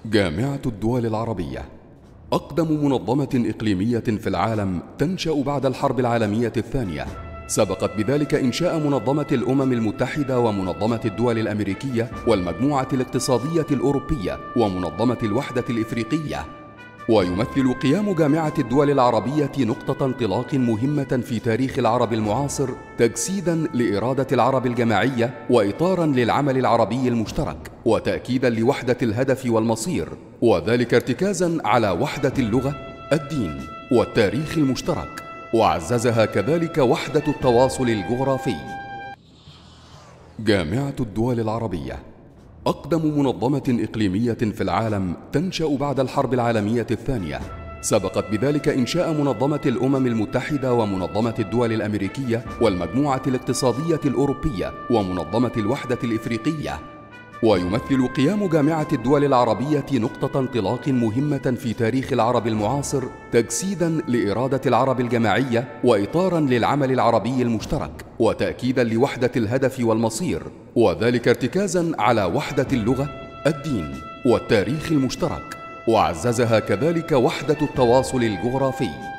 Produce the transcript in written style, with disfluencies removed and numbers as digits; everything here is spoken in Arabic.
جامعة الدول العربية أقدم منظمة إقليمية في العالم تنشأ بعد الحرب العالمية الثانية. سبقت بذلك إنشاء منظمة الأمم المتحدة ومنظمة الدول الأمريكية والمجموعة الاقتصادية الأوروبية ومنظمة الوحدة الإفريقية. ويمثل قيام جامعة الدول العربية نقطة انطلاق مهمة في تاريخ العرب المعاصر، تجسيداً لإرادة العرب الجماعية وإطاراً للعمل العربي المشترك، وتأكيداً لوحدة الهدف والمصير، وذلك ارتكازاً على وحدة اللغة، الدين، والتاريخ المشترك، وعززها كذلك وحدة التواصل الجغرافي. جامعة الدول العربية أقدم منظمة إقليمية في العالم تنشأ بعد الحرب العالمية الثانية. سبقت بذلك إنشاء منظمة الأمم المتحدة ومنظمة الدول الأمريكية والمجموعة الاقتصادية الأوروبية ومنظمة الوحدة الإفريقية. ويمثل قيام جامعة الدول العربية نقطة انطلاق مهمة في تاريخ العرب المعاصر، تجسيداً لإرادة العرب الجماعية وإطاراً للعمل العربي المشترك، وتأكيداً لوحدة الهدف والمصير، وذلك ارتكازاً على وحدة اللغة، الدين، والتاريخ المشترك، وعززها كذلك وحدة التواصل الجغرافي.